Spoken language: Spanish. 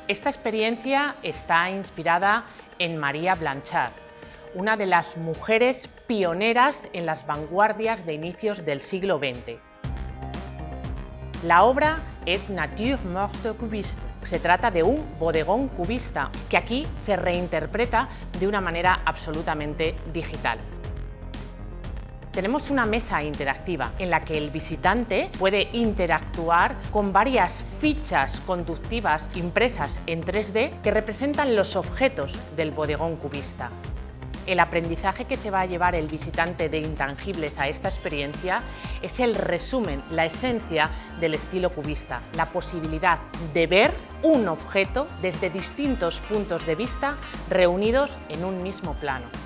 Esta experiencia está inspirada en Maria Blanchard, una de las mujeres pioneras en las vanguardias de inicios del siglo XX. La obra es Nature morte cubiste. Se trata de un bodegón cubista que aquí se reinterpreta de una manera absolutamente digital. Tenemos una mesa interactiva en la que el visitante puede interactuar con varias fichas conductivas impresas en 3D que representan los objetos del bodegón cubista. El aprendizaje que se va a llevar el visitante de Intangibles a esta experiencia es el resumen, la esencia del estilo cubista, la posibilidad de ver un objeto desde distintos puntos de vista reunidos en un mismo plano.